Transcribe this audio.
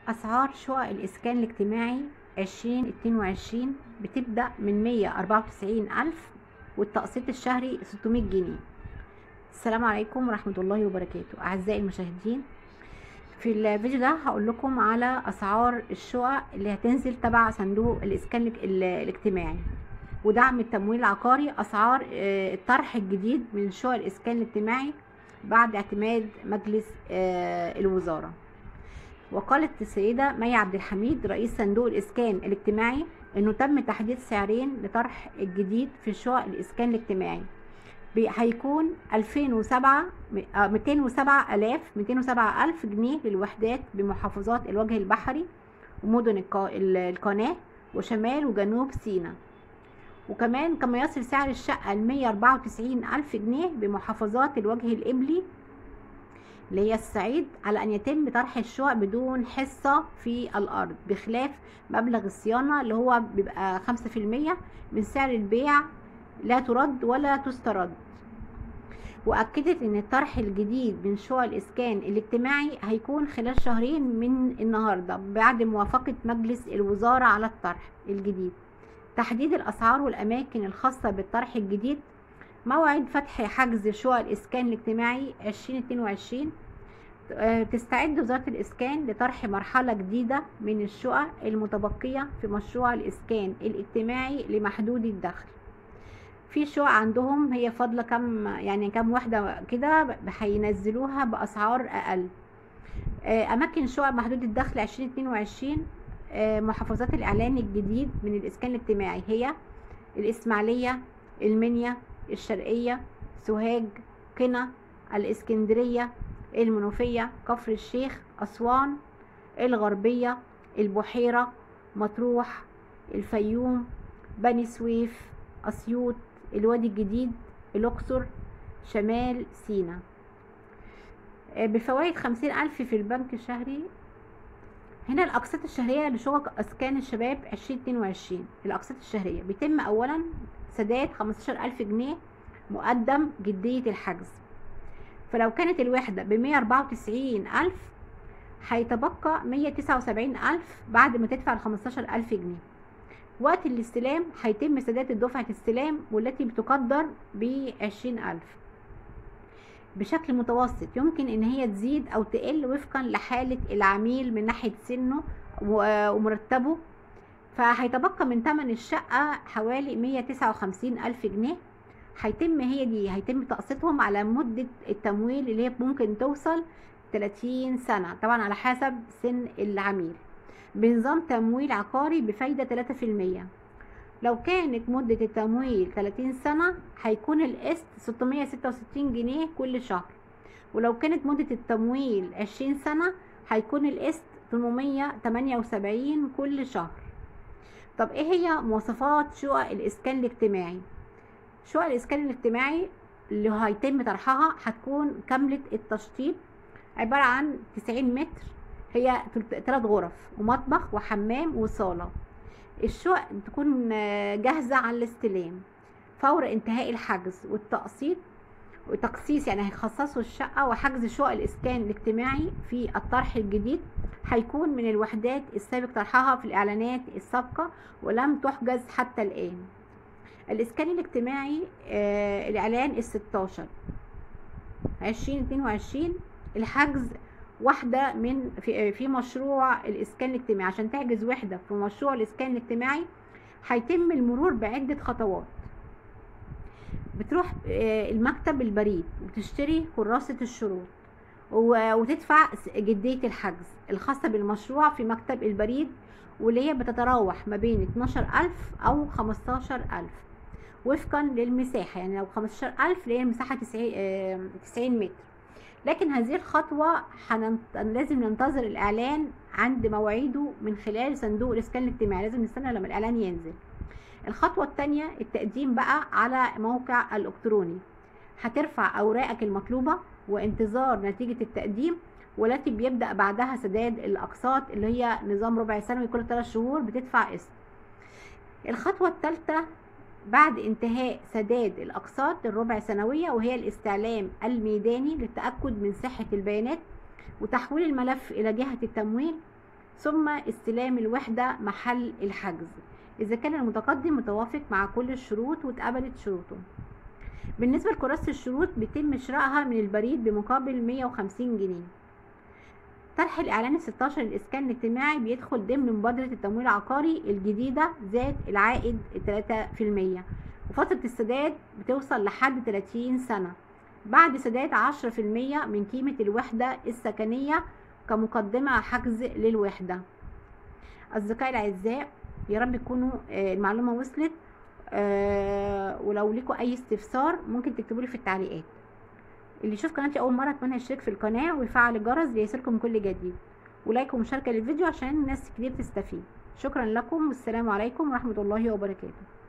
أسعار شقق الإسكان الاجتماعي 2022 بتبدأ من 194,000 والتقسيط الشهري 600 جنيه. السلام عليكم ورحمة الله وبركاته أعزائي المشاهدين. في الفيديو ده هقول لكم على أسعار الشقق اللي هتنزل تبع صندوق الإسكان الاجتماعي ودعم التمويل العقاري. أسعار الطرح الجديد من شقق الإسكان الاجتماعي بعد اعتماد مجلس الوزارة. وقالت السيدة مي عبد الحميد رئيس صندوق الإسكان الاجتماعي إنه تم تحديد سعرين لطرح الجديد في شقق الإسكان الاجتماعي، هيكون 207,000 جنيه للوحدات بمحافظات الوجه البحري ومدن القناة وشمال وجنوب سيناء، وكمان كما يصل سعر الشقة 194,000 جنيه بمحافظات الوجه الإبلي اللي هي الصعيد، على أن يتم طرح الشقق بدون حصة في الأرض، بخلاف مبلغ الصيانة اللي هو بيبقى 5% من سعر البيع، لا ترد ولا تسترد. وأكدت أن الطرح الجديد من شقق الإسكان الاجتماعي هيكون خلال شهرين من النهاردة بعد موافقة مجلس الوزارة على الطرح الجديد. تحديد الأسعار والأماكن الخاصة بالطرح الجديد. موعد فتح حجز شقق الإسكان الاجتماعي 2022. تستعد وزارة الإسكان لطرح مرحلة جديدة من الشقق المتبقية في مشروع الإسكان الاجتماعي لمحدودي الدخل. في شقق عندهم هي فاضلة كم وحدة كده هينزلوها بأسعار أقل. أماكن شقق محدود الدخل 2022. محافظات الإعلان الجديد من الإسكان الاجتماعي هي الإسماعيلية، المنيا، الشرقية، سوهاج، قنا، الإسكندرية، المنوفية، كفر الشيخ، أسوان، الغربية، البحيرة، مطروح، الفيوم، بني سويف، أسيوط، الوادي الجديد، الأقصر، شمال سيناء. بفوائد 50,000 في البنك الشهري. هنا الأقساط الشهرية لشقق إسكان الشباب 2022. الأقساط الشهرية بيتم أولا سداد 15,000 جنيه مقدم جدية الحجز، فلو كانت الوحدة ب194,000 هيتبقى 179,000 بعد ما تدفع 15,000 جنيه. وقت الاستلام هيتم سداد دفعة استلام والتي بتقدر ب20,000 بشكل متوسط، يمكن ان هي تزيد او تقل وفقا لحالة العميل من ناحية سنه ومرتبه. فهيتبقى من ثمن الشقة حوالي 159,000 جنيه. هيتم تقسيطهم على مدة التمويل اللي هي ممكن توصل 30 سنة، طبعا على حسب سن العميل، بنظام تمويل عقاري بفايدة 3%. لو كانت مدة التمويل 30 سنة هيكون القسط 666 جنيه كل شهر، ولو كانت مدة التمويل 20 سنة هيكون القسط 878 كل شهر. طب ايه هي مواصفات شقق الإسكان الاجتماعي؟ شقق الإسكان الاجتماعي اللي هيتم طرحها هتكون كاملة التشطيب، عبارة عن 90 متر، هي 3 غرف ومطبخ وحمام وصالة. الشقق تكون جاهزة على الاستلام فور انتهاء الحجز والتقسيط وتقسيط، يعني هيخصصوا الشقة. وحجز شقق الإسكان الاجتماعي في الطرح الجديد هيكون من الوحدات السابق طرحها في الإعلانات السابقة ولم تحجز حتى الآن. الإسكان الاجتماعي الإعلان 16 2022 الحجز واحدة في مشروع الإسكان الاجتماعي. عشان تحجز وحدة في مشروع الإسكان الاجتماعي هيتم المرور بعدة خطوات. بتروح المكتب البريد وتشتري كراسة الشروط وتدفع جدية الحجز الخاصة بالمشروع في مكتب البريد، واللي هي بتتراوح ما بين 12,000 أو 15,000 وفقا للمساحة. يعني لو 15,000 اللي هي المساحة 90 متر. لكن هذه الخطوة لازم ننتظر الإعلان عند مواعيده من خلال صندوق الإسكان الاجتماعي، لازم نستنى لما الإعلان ينزل. الخطوة الثانية التقديم بقى على موقع الإلكتروني. هترفع أوراقك المطلوبة وانتظار نتيجة التقديم، والتي بيبدأ بعدها سداد الأقساط اللي هي نظام ربع سنوي، كل 3 شهور بتدفع قسط. الخطوة الثالثة بعد انتهاء سداد الأقساط الربع سنوية، وهي الاستعلام الميداني للتأكد من صحة البيانات وتحويل الملف إلى جهة التمويل ثم استلام الوحدة محل الحجز إذا كان المتقدم متوافق مع كل الشروط واتقبلت شروطه. بالنسبة لكراسة الشروط بيتم شرائها من البريد بمقابل 150 جنيه. طرح الإعلان 16 للإسكان الاجتماعي بيدخل ضمن مبادرة التمويل العقاري الجديدة ذات العائد 3%، وفترة السداد بتوصل لحد 30 سنة بعد سداد 10% من قيمة الوحدة السكنية كمقدمة حجز للوحدة. أصدقائي الأعزاء، يا رب تكونوا المعلومة وصلت، ولو لكم أي استفسار ممكن تكتبولي في التعليقات. اللي يشوف قناتي أول مرة أتمنى يشترك في القناة ويفعل الجرس ليصلكم كل جديد، ولايك ومشاركة للفيديو عشان الناس كتير تستفيد. شكرا لكم والسلام عليكم ورحمة الله وبركاته.